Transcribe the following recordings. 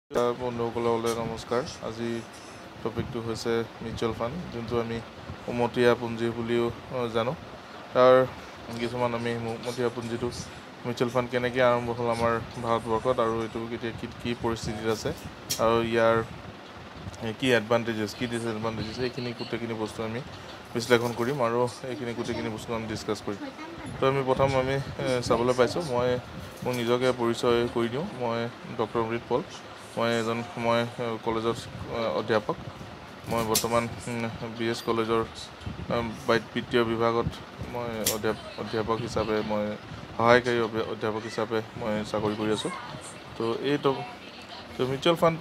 বন্ধুসকললৈ নমস্কাৰ। আজি টপিকটো হৈছে মিউচুৱেল ফাণ্ড, যোনটো আমি উমতীয়া পুঞ্জি বুলিও জানো। তাৰ কিছুমান আমি উমতীয়া পুঞ্জিটো মিউচুৱেল ফাণ্ড কেনেকৈ আৰম্ভ হ'ল আমাৰ ভাৰতবৰ্ষত, আৰু এইটো কেতিয়া কি পৰিস্থিতিত আছে, আৰু ইয়াৰ কি এডভান্টেজেছ কি ডিছএডভান্টেজেছ, এইখিনি গোটেইখিনি বস্তু আমি বিশ্লেষণ কৰিম, আৰু এইখিনি গোটেইখিনি বস্তু আমি ডিছকাছ কৰিম। তো আমি প্ৰথম চাবলৈ পাইছোঁ, মোক নিজকে পৰিচয় কৰি দিওঁ। মই ডক্টৰ অমৃত পল। মই কলেজত অধ্যাপক। মই বৰ্তমান B.H কলেজৰ বিত্তীয় বিভাগত মই অধ্যাপক হিচাপে, মই সহায়কাৰী অধ্যাপক হিচাপে মই চাকৰি কৰি আছোঁ। তো মিউচুৱেল ফাণ্ড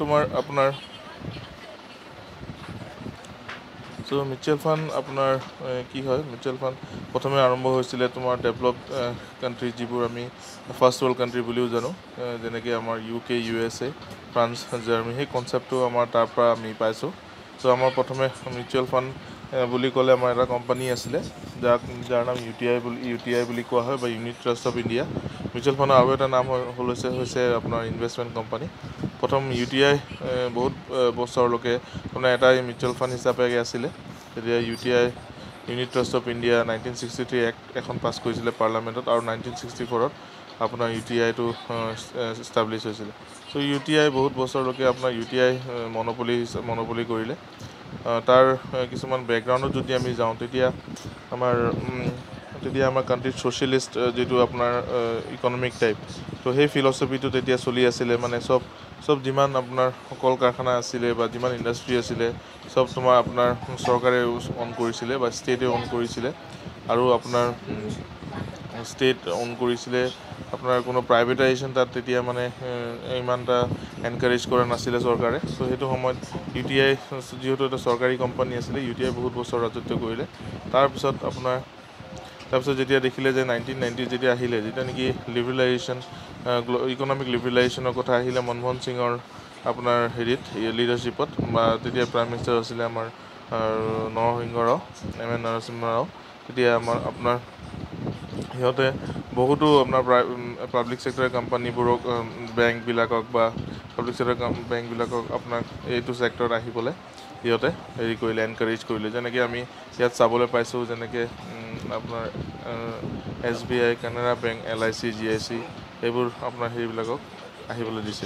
মিউচুৱেল ফাণ্ড আপোনাৰ কি হয়? মিউচুৱেল ফাণ্ড প্ৰথমে আৰম্ভ হৈছিলে তোমাৰ ডেভেলপড কাণ্ট্ৰি, যিবোৰ আমি ফাৰ্ষ্ট ৱৰ্ল্ড কাণ্ট্ৰি বুলিও জানো, যেনেকৈ আমাৰ UK, USA, ফ্ৰান্স, জাৰ্মানী। সেই কনচেপ্টটো আমাৰ তাৰ পৰা আমি পাইছোঁ। ত' আমাৰ প্ৰথমে মিউচুৱেল ফাণ্ড বুলি ক'লে আমাৰ এটা কোম্পানী আছিলে, যাৰ নাম UTI বুলি কোৱা হয়, বা Unit Trust of India. Mutual ফাণ্ডৰ আৰু এটা নাম হৈছে আপোনাৰ ইনভেষ্টমেণ্ট কোম্পানী। প্ৰথম UTI বহুত বছৰলৈকে আপোনাৰ এটাই মিউচুৱেল ফাণ্ড হিচাপে আছিলে। তেতিয়া UTI Unit Trust of India 1963 act এখন পাছ কৰিছিলে পাৰ্লিয়ামেণ্টত, আৰু 1964 আপোনাৰ UTIটো ইষ্টাব্লিছ হৈছিলে। ত' UTI বহুত বছৰলৈকে আপোনাৰ UTI মন'পলি কৰিলে। তাৰ কিছুমান বেকগ্ৰাউণ্ডত যদি আমি যাওঁ, তেতিয়া আমাৰ কাণ্ট্ৰিত ছ'চিয়েলিষ্ট যিটো আপোনাৰ ইকনমিক টাইপ, তো সেই ফিলচফিটো তেতিয়া চলি আছিলে। মানে চব যিমান আপোনাৰ কল কাৰখানা আছিলে বা যিমান ইণ্ডাষ্ট্ৰি আছিলে, চব আপোনাৰ চৰকাৰে অন কৰিছিলে বা ষ্টেটে অন কৰিছিলে, আৰু আপোনাৰ ষ্টেট অন কৰিছিলে। আপোনাৰ কোনো প্ৰাইভেটাইজেশ্যন তাত তেতিয়া মানে ইমান এটা এনকাৰেজ কৰা নাছিলে চৰকাৰে। ত' সেইটো সময়ত UTI যিহেতু এটা চৰকাৰী কোম্পানী আছিলে, UTI বহুত বছৰ ৰাজত্ব কৰিলে। তাৰপিছত যেতিয়া দেখিলে যে 1990 যেতিয়া আহিলে, যেতিয়া নেকি ইকনমিক লিবেৰেলাইজেশ্যনৰ কথা আহিলে মনমোহন সিঙৰ আপোনাৰ লিডাৰশ্বিপত, বা তেতিয়া প্ৰাইম মিনিষ্টাৰ আছিলে আমাৰ নৰসিংহ ৰাও। তেতিয়া আপোনাৰ সিহঁতে বহুতো আপোনাৰ পাব্লিক ছেক্টৰ কোম্পানীবোৰক, বেংকবিলাকক আপোনাক এইটো ছেক্টৰত আহিবলৈ সিহঁতে এনকাৰেজ কৰিলে। যেনেকৈ আমি ইয়াত চাবলৈ পাইছোঁ, যেনেকৈ আপোনাৰ SBI, Canara bank, LIC, GIC, এইবোৰ আপোনাৰ সেইবিলাকক আহিবলৈ দিছে।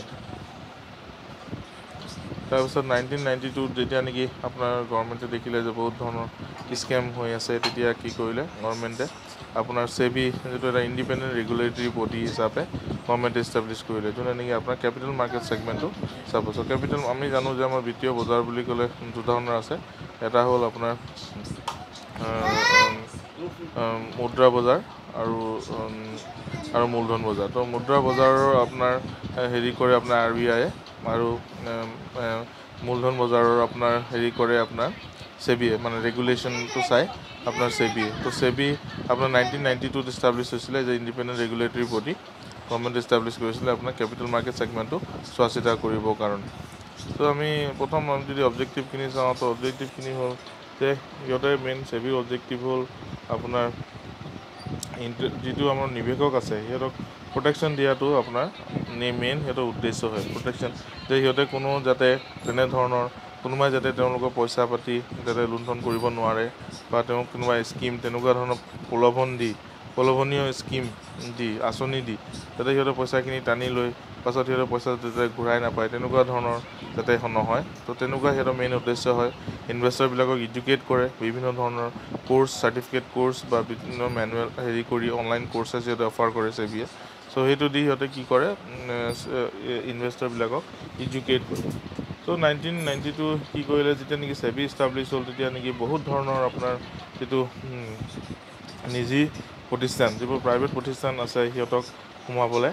তাৰপিছত 1992 যেতিয়া নেকি আপোনাৰ গভৰ্ণমেণ্টে দেখিলে যে বহুত ধৰণৰ স্কেম হৈ আছে, তেতিয়া কি কৰিলে গভৰ্ণমেণ্টে আপোনাৰ SEBI, যিটো এটা ইণ্ডিপেণ্ডেণ্ট ৰেগুলেটৰী বডি হিচাপে গভৰ্ণমেণ্টে ইষ্টাব্লিছ কৰিলে, যোনে নেকি আপোনাৰ কেপিটেল মাৰ্কেট ছেগমেণ্টটো চাব। আমি জানো যে আমাৰ বিত্তীয় বজাৰ বুলি ক'লে দুধৰণৰ আছে। এটা হ'ল আপোনাৰ মুদ্ৰা বজাৰ আৰু মূলধন বজাৰ। তো মুদ্ৰা বজাৰৰ আপোনাৰ কৰে আপোনাৰ RBI, আৰু মূলধন বজাৰৰ আপোনাৰ কৰে আপোনাৰ SEBI, মানে ৰেগুলেশ্যনটো চাই আপোনাৰ SEBI। তো SEBI আপোনাৰ 1992 ইষ্টাব্লিছ হৈছিলে, যে ইণ্ডিপেণ্ডেণ্ট ৰেগুলেটৰী বডি গভৰ্ণমেণ্টে ইষ্টাব্লিছ কৰিছিলে আপোনাৰ কেপিটেল মাৰ্কেট ছেগমেণ্টটো চোৱা চিতা কৰিবৰ কাৰণে। তো আমি প্ৰথম যদি অবজেক্টিভখিনি চাওঁ, তো অবজেক্টিভখিনি হ'ল যে সিহঁতে মেইন SEBIৰ অবজেক্টিভ হ'ল আপোনাৰ যিটো আমাৰ নিৱেশক আছে, সিহঁতক প্ৰটেকশ্যন দিয়াটো আপোনাৰ মেইন সিহঁতৰ উদ্দেশ্য হয়। প্ৰটেকশ্যন, যে সিহঁতে কোনোবাই যাতে তেওঁলোকৰ পইচা পাতি যাতে লুণ্ঠন কৰিব নোৱাৰে, বা তেওঁক কোনোবা স্কিম তেনেকুৱা ধৰণৰ প্ৰলোভনীয় স্কিম আঁচনি দি যাতে সিহঁতৰ পইচাখিনি টানি লৈ পাছত সিহঁতৰ পইচা যাতে ঘূৰাই নাপায়, তেনেকুৱা ধৰণৰ যাতে নহয়। তো তেনেকুৱা সিহঁতৰ মেইন উদ্দেশ্য হয়। ইনভেষ্টৰবিলাকক এডুকেট কৰে, বিভিন্ন ধৰণৰ চাৰ্টিফিকেট কোৰ্চ বা বিভিন্ন মেনুৱেল কৰি অনলাইন কোৰ্চেছ সিহঁতে অফাৰ কৰে SEBIয়ে। চ' সেইটো দি সিহঁতে কি কৰে, ইনভেষ্টৰবিলাকক এডুকেট কৰে। ত' 1992 কি কৰিলে, যেতিয়া নেকি SEBI ইষ্টাব্লিছ হ'ল, তেতিয়া নেকি বহুত ধৰণৰ আপোনাৰ যিটো নিজি প্ৰতিষ্ঠান, যিবোৰ প্ৰাইভেট প্ৰতিষ্ঠান আছে, সিহঁতক সোমাবলৈ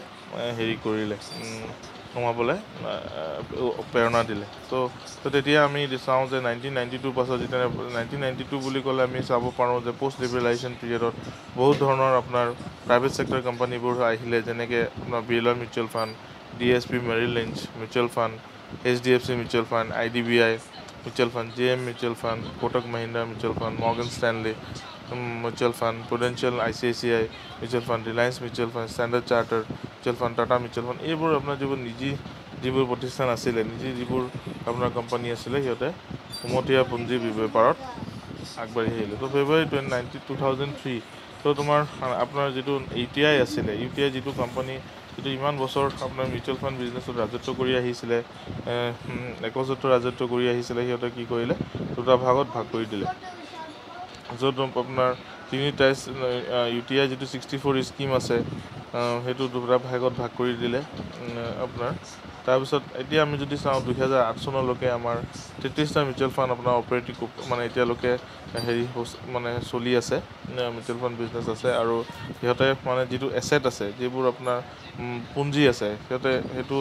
প্ৰেৰণা দিলে। ত' তেতিয়া আমি চাওঁ যে 1992 পাছত, যেতিয়া 1992 বুলি ক'লে আমি চাব পাৰোঁ যে পষ্ট লিবেৰেলাইজেশ্যন পিৰিয়ডত বহুত ধৰণৰ আপোনাৰ প্ৰাইভেট ছেক্টৰ কোম্পানীবোৰ আহিলে, যেনেকৈ আপোনাৰ Birla mutual fund, DSP Merrill Lynch mutual fund, HDFC mutual fund, IDBI mutual fund, JM mutual fund, Kotak Mahindra mutual fund, Morgan Stanley mutual fund, Prudential ICICI mutual fund, Reliance mutual fund, Standard Chartered mutual fund, Tata mutual fund, এইবোৰ আপোনাৰ যিবোৰ নিজি যিবোৰ প্ৰতিষ্ঠান আছিলে নিজে যিবোৰ আপোনাৰ company আছিলে সিহঁতে উমতীয়া পুঁজি বেপাৰত আগবাঢ়ি আহিলে তো ফেব্ৰুৱাৰী 2003 তো তোমাৰ আপোনাৰ যিটো UTI আছিলে UTI যিটো কোম্পানী যিটো ইমান বছৰ আপোনাৰ মিউচুৱেল ফাণ্ড বিজনেছত ৰাজত্ব কৰি আহিছিলে একজত্ব ৰাজত্ব কৰি আহিছিলে সিহঁতে কি কৰিলে দুটা ভাগত ভাগ কৰি দিলে য'ত আপোনাৰ তিনিটা UTI যিটো 64 স্কিম আছে সেইটো দুটা ভাগত ভাগ কৰি দিলে আপোনাৰ তাৰপিছত এতিয়া আমি যদি চাওঁ 2008 চনলৈকে আমাৰ 33টা মিউচুৱেল ফাণ্ড আপোনাৰ অপাৰেটিভ মানে এতিয়ালৈকে হেৰি মানে চলি আছে মিউচুৱেল ফাণ্ড বিজনেছ আছে আৰু সিহঁতে মানে যিটো এছেট আছে যিবোৰ আপোনাৰ পুঁজি আছে সিহঁতে সেইটো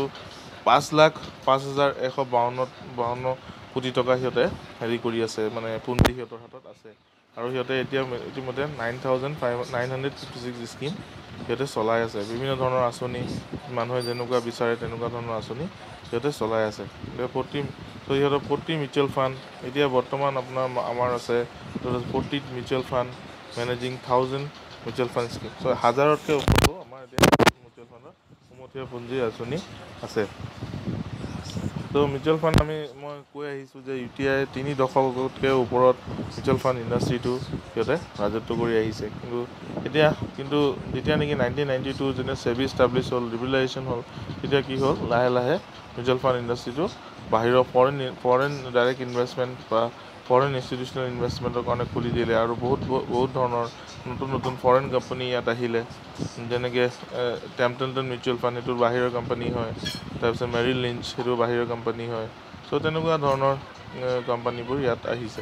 5,05,152 কোটি টকা সিহঁতে হেৰি কৰি আছে মানে পুঁজি সিহঁতৰ হাতত আছে আৰু সিহঁতে এতিয়া ইতিমধ্যে 9,956 স্কিম সিহঁতে চলাই আছে বিভিন্ন ধৰণৰ আঁচনি মানুহে যেনেকুৱা বিচাৰে তেনেকুৱা ধৰণৰ আঁচনি সিহঁতে চলাই আছে সিহঁতৰ প্ৰতি মিউচুৱেল ফাণ্ড এতিয়া বৰ্তমান আপোনাৰ আমাৰ আছে 40 mutual fund managing 1,000 mutual fund scheme হাজাৰতকৈ ওপৰতো আমাৰ এতিয়া মিউচুৱেল ফাণ্ডৰ উমতীয়া পুঁজিৰ আঁচনি আছে তো মিউচুৱেল ফাণ্ড মই কৈ আহিছোঁ যে UTI 3 দশকতকৈ ওপৰত মিউচুৱেল ফাণ্ড ইণ্ডাষ্ট্ৰিটো সিহঁতে ৰাজত্ব কৰি আহিছে কিন্তু যেতিয়া নেকি 1992 যেনে SEBI ষ্টাব্লিছ হ'ল লিবেৰালাইজেশ্যন হ'ল তেতিয়া কি হ'ল লাহে লাহে মিউচুৱেল ফাণ্ড ইণ্ডাষ্ট্ৰিটো বাহিৰৰ ফৰেন ডাইৰেক্ট ইনভেষ্টমেণ্ট বা ফৰেন ইনষ্টিটিউচনেল ইনভেষ্টমেণ্টৰ কাৰণে খুলি দিলে আৰু বহুত ধৰণৰ নতুন ফৰেন কোম্পানী ইয়াত আহিলে যেনেকৈ টেম্পটন মিউচুৱেল ফাণ্ড সেইটো বাহিৰৰ কোম্পানী হয় তাৰপিছত মেৰিল লিঞ্চ সেইটো বাহিৰৰ কোম্পানী হয় তেনেকুৱা ধৰণৰ কোম্পানীবোৰ ইয়াত আহিছে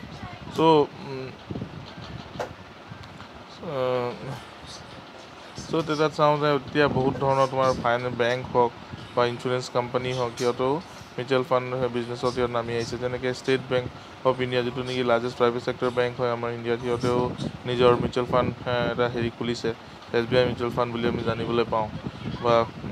তেতিয়া চাওঁ যে এতিয়া বহুত ধৰণৰ তোমাৰ বেংক হওক বা ইঞ্চুৰেঞ্চ কোম্পানী হওক সিহঁতেও মিউচুৱেল ফাণ্ড বিজনেছত সিহঁত নামি আহিছে যেনেকৈ ষ্টেট বেংক অফ ইণ্ডিয়া যিটো নেকি লাৰ্জেষ্ট প্ৰাইভেট ছেক্টৰ বেংক হয় আমাৰ ইণ্ডিয়াত সিহঁতেও নিজৰ মিউচুৱেল ফাণ্ড এটা হেৰি খুলিছে SBI মিউচুৱেল ফাণ্ড বুলি আমি জানিবলৈ পাওঁ বা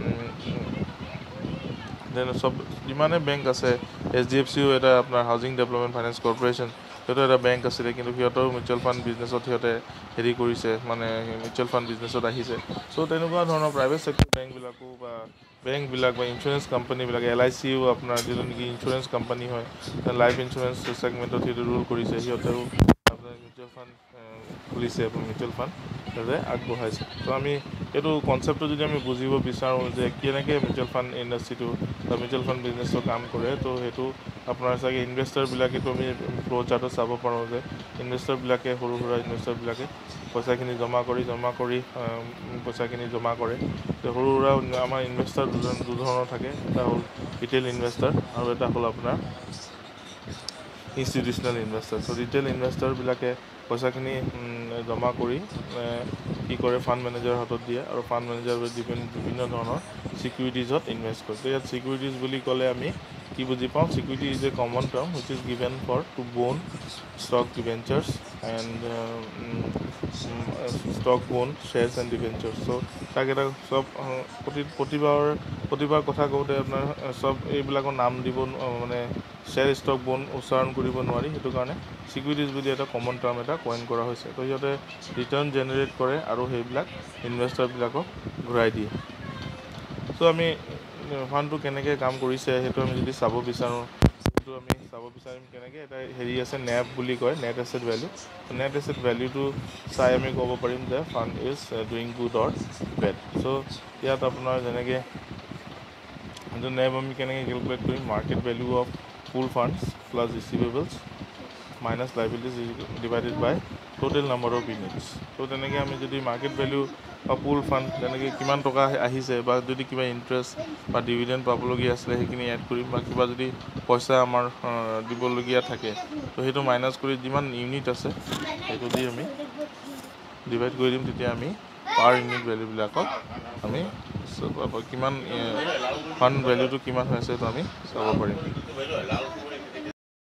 চব যিমানে বেংক আছে HDFCও এটা আপোনাৰ হাউজিং ডেভেলপমেণ্ট ফাইনেন্স কৰ্প'ৰেশ্যন সিহঁতৰ এটা বেংক আছিলে কিন্তু সিহঁতৰ মিউচুৱেল ফাণ্ড বিজনেছত সিহঁতে হেৰি কৰিছে মানে মিউচুৱেল ফাণ্ড বিজনেছত আহিছে তেনেকুৱা ধৰণৰ প্ৰাইভেট ছেক্টৰ বেংকবিলাকো বা বেংকবিলাক বা ইঞ্চুৰেঞ্চ কোম্পানীবিলাক LICও আপোনাৰ যিটো নেকি ইঞ্চুৰেঞ্চ কোম্পানী হয় লাইফ ইঞ্চুৰেঞ্চ ছেগমেণ্টত সিহঁতে ৰোল কৰিছে সিহঁতেও আপোনাৰ মিউচুৱেল ফাণ্ড খুলিছে মিউচুৱেল ফাণ্ড সিহঁতে আগবঢ়াইছে আমি এইটো কনচেপ্টটো যদি আমি বুজিব বিচাৰোঁ যে কেনেকৈ মিউচুৱেল ফাণ্ড ইণ্ডাষ্ট্ৰিটো বা মিউচুৱেল ফাণ্ড বিজনেছটো কাম কৰে সেইটো আপোনাৰ চাগে ইনভেষ্টৰবিলাকেতো আমি ফ্ল' চাৰ্টত চাব পাৰোঁ যে ইনভেষ্টৰবিলাকে সৰু সুৰা ইনভেষ্টৰবিলাকে পইচাখিনি জমা কৰি পইচাখিনি জমা কৰে সৰু সুৰা আমাৰ ইনভেষ্টৰ দুধৰণৰ থাকে এটা হ'ল ৰিটেইল ইনভেষ্টৰ আৰু এটা হ'ল আপোনাৰ ইনষ্টিটিউচনেল ইনভেষ্টৰ ৰিটেইল ইনভেষ্টৰবিলাকে পইচাখিনি জমা কৰি কি কৰে ফাণ্ড মেনেজাৰৰ হাতত দিয়ে আৰু ফাণ্ড মেনেজাৰে বিভিন্ন ধৰণৰ ছিকিউৰিটিজত ইনভেষ্ট কৰে ইয়াত ছিকিউৰিটিজ বুলি ক'লে আমি কি বুজি পাওঁ security is a common term which is given for to bond stock debentures and stock bond shares and debentures তাক এটা চব প্ৰতিবাৰ কথা কওঁতে আপোনাৰ চব এইবিলাকৰ নাম দিব মানে শ্বেয়াৰ ষ্টক বোন উচ্চাৰণ কৰিব নোৱাৰি সেইটো কাৰণে ছিকিউৰিটিজ বুলি এটা কমন টাৰ্ম এটা কইন কৰা হৈছে সিহঁতে ৰিটাৰ্ণ জেনেৰেট কৰে আৰু সেইবিলাক ইনভেষ্টৰবিলাকক ঘূৰাই দিয়ে আমি ফাণ্ডটো কেনেকৈ কাম কৰিছে সেইটো আমি যদি চাব বিচাৰোঁ আমি চাব বিচাৰিম কেনেকৈ এটা হেৰি আছে NAV বুলি কয় নেট এছেট ভেলিউটো চাই আমি ক'ব পাৰিম যে fund is doing good or bad ইয়াত আপোনাৰ যেনেকৈ NAV আমি কেনেকৈ কেলকুলেট কৰিম market value of full funds plus receivables minus liabilities divided by total number of units তেনেকৈ আমি যদি মাৰ্কেট ভেলিউ বা পুল ফাণ্ড তেনেকৈ কিমান টকা আহিছে বা যদি কিবা ইণ্টাৰেষ্ট বা ডিভিডেণ্ড পাবলগীয়া আছিলে সেইখিনি এড কৰিম বা কিবা যদি পইচা আমাৰ দিবলগীয়া থাকে সেইটো মাইনাছ কৰি যিমান ইউনিট আছে সেইটো দি আমি ডিভাইড কৰি দিম তেতিয়া আমি পাৰ ইউনিট ভেলিউবিলাকক আমি কিমান ফাণ্ড ভেলিউটো কিমান হৈছে সেইটো আমি চাব পাৰিম